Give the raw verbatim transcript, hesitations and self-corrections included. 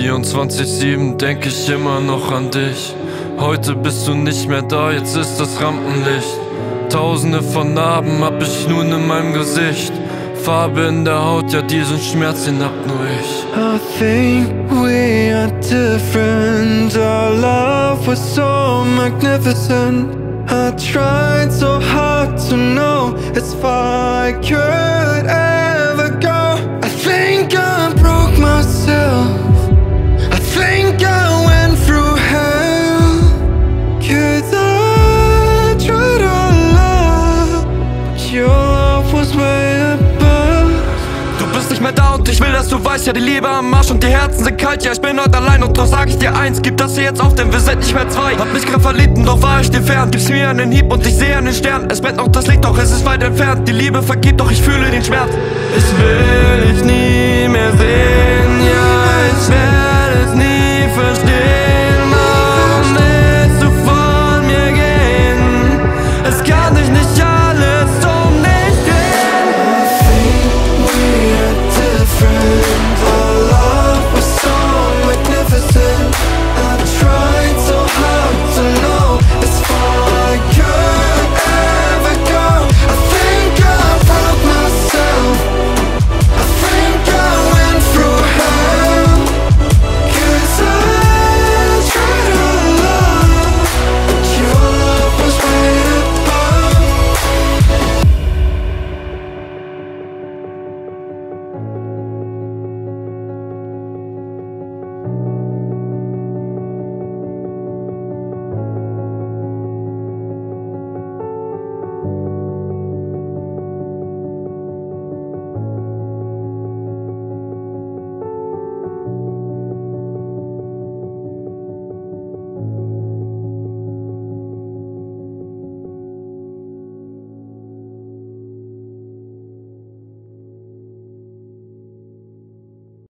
vierundzwanzig sieben denk ich immer noch an dich. Heute bist du nicht mehr da, jetzt ist das Rampenlicht. Tausende von Narben hab ich nun in meinem Gesicht. Farbe in der Haut, ja diesen Schmerz, den hab nur ich. I think we are different. Our love was so magnificent. I tried so hard to know as far I could ever go. I think I broke myself. I think I went through hell. 'Cause I tried our love, but your love was way above. Du bist nicht mehr da und ich will, dass du weißt, ja die Liebe am Arsch und die Herzen sind kalt. Ja ich bin heute allein und doch sag ich dir eins, gib das hier jetzt auf, denn wir sind nicht mehr zwei. Hab mich grad verliebt und doch war ich dir fern. Gib's mir einen Hieb und ich sehe einen Stern. Es brennt noch das Licht, doch es ist weit entfernt. Die Liebe vergibt, doch ich fühle den Schmerz. Ich will dich nie mehr sehen, ja ich werde